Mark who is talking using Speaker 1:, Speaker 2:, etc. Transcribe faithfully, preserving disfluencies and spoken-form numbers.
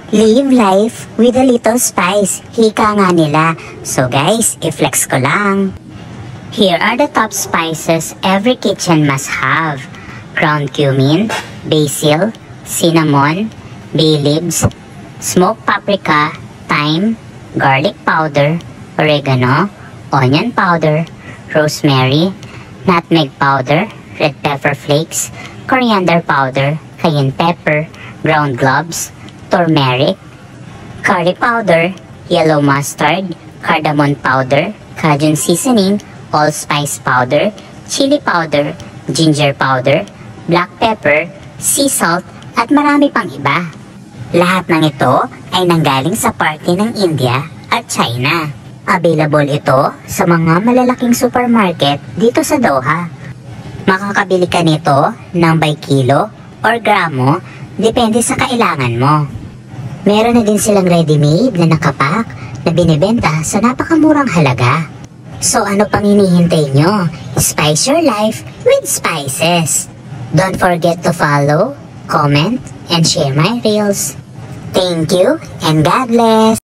Speaker 1: Live life with a little spice, hika nga nila. So guys, i-flex ko lang. Here are the top spices every kitchen must have. Ground cumin, basil, cinnamon, bay leaves, smoked paprika, thyme, garlic powder, oregano, onion powder, rosemary, nutmeg powder, red pepper flakes, coriander powder, cayenne pepper, ground cloves, turmeric, curry powder, yellow mustard, cardamom powder, Cajun seasoning, allspice powder, chili powder, ginger powder, black pepper, sea salt, at marami pang iba. Lahat ng ito ay nanggaling sa party ng India at China. Available ito sa mga malalaking supermarket dito sa Doha. Makakabili ka nito ng by kilo or gramo, depende sa kailangan mo. Meron na din silang ready-made na nakapak na binibenta sa napakamurang halaga. So ano pang hinihintay nyo? Spice your life with spices. Don't forget to follow, comment, and share my reels. Thank you and God bless!